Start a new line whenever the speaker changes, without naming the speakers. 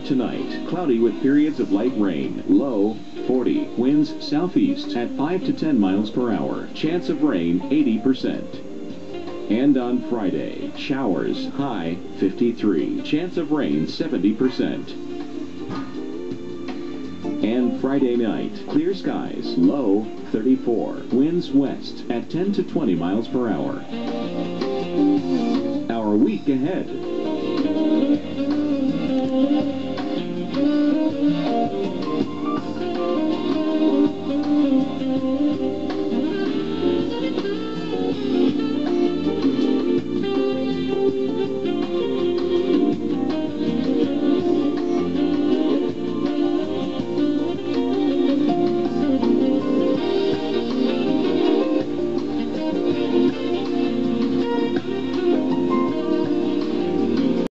tonight. Cloudy with periods of light rain. Low 40. Winds southeast at 5 to 10 miles per hour. Chance of rain 80%. And on Friday, showers, high 53. Chance of rain 70%. And Friday night, clear skies, low 34. Winds west at 10 to 20 miles per hour. Our week ahead.